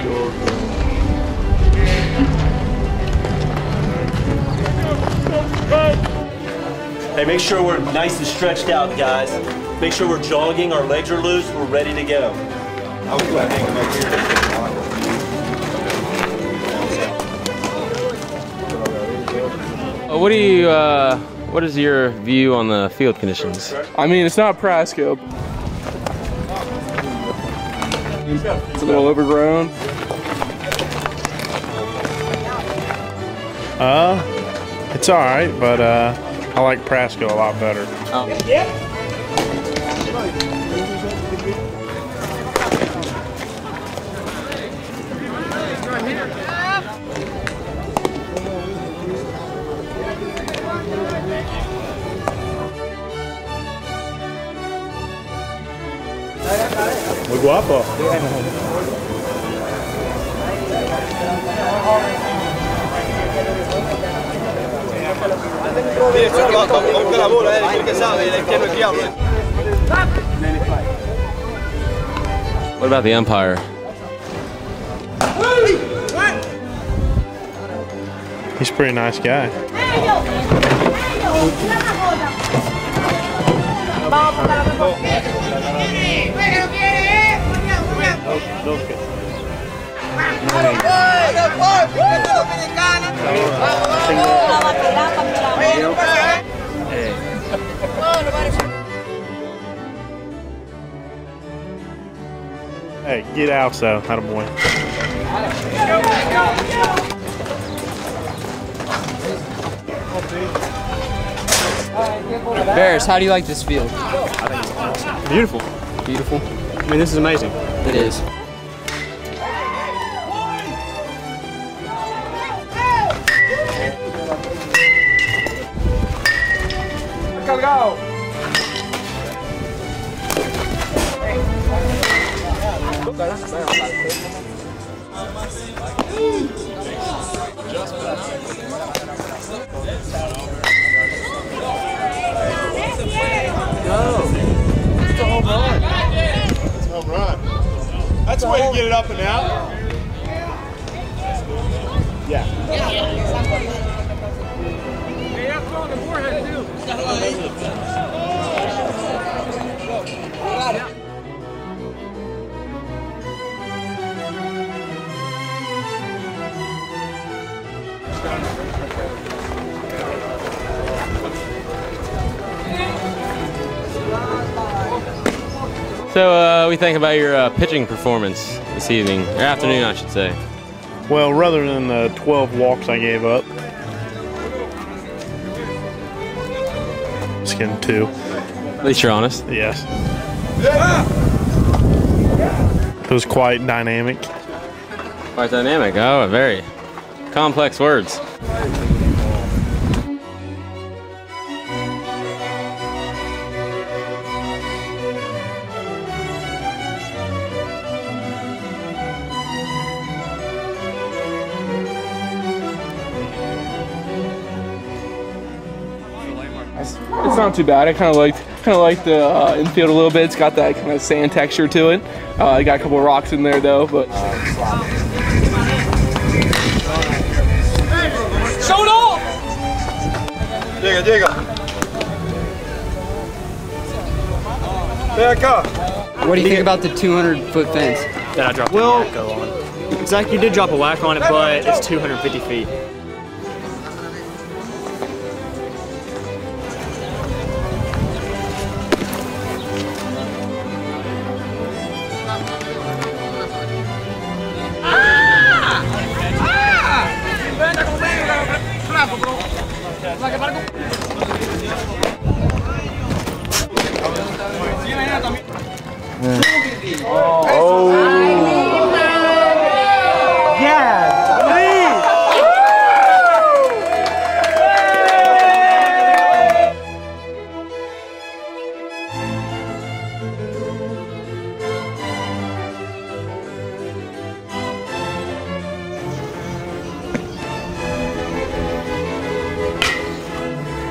Hey, make sure we're nice and stretched out, guys. Make sure we're jogging, our legs are loose, we're ready to go. What is your view on the field conditions? I mean, it's not Prasco. It's a little overgrown. It's all right, but I like Prasco a lot better. Muy guapo. What about the umpire? He's a pretty nice guy. Hey, get out, so, attaboy. Bears, how do you like this field? Beautiful. Beautiful? I mean, this is amazing. It is. Go! It's a home run. It's a home run. That's the way to get it up and out. Yeah. Hey, that's on the forehead too. So, what do you think about your pitching performance this evening, or afternoon, I should say? Well, rather than the 12 walks I gave up, just getting 2. At least you're honest. Yes. It was quite dynamic. Quite dynamic. Oh, very complex words. It's not too bad. I kind of liked the infield a little bit. It's got that kind of sand texture to it. I got a couple of rocks in there though, but. Show it off! Llega. What do you think about the 200-foot fence? That I dropped a wacko on. Zach, you did drop a whack on it, but it's 250 feet.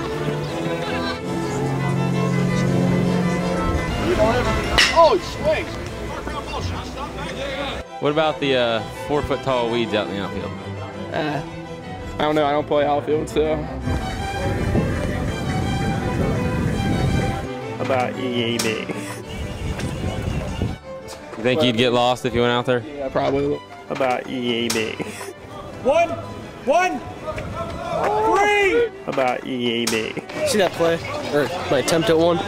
Oh, he swings. What about the 4 foot tall weeds out in the outfield? I don't know. I don't play outfield, so. About EAB. You think you'd get lost if you went out there? Yeah, probably. About EAB. 1, 1, 3. About EAB. See that play? Or my attempt at one?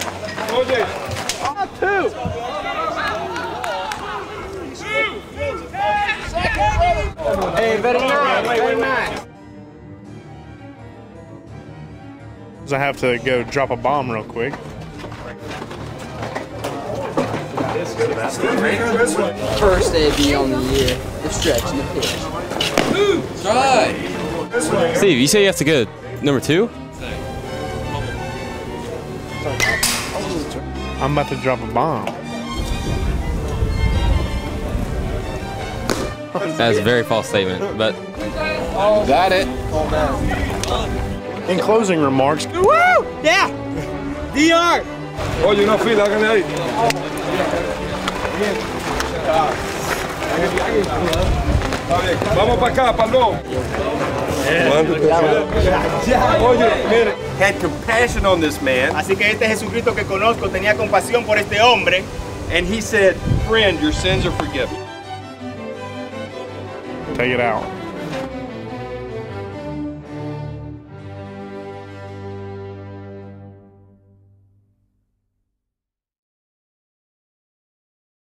Two. Hey, very nice, very nice. I have to go drop a bomb real quick. First AB on the year. The stretch and the pitch. Steve, you say you have to go number 2? I'm about to drop a bomb. That's a very false statement, but Got it. In closing remarks, Woo! Yeah! DR! Oye, una fila, háganle ahí. Vamos para acá, Pablo. Oye, mire. Had compassion on this man. Así que este Jesucristo que conozco tenía compasión por este hombre. And he said, friend, your sins are forgiven. take it out.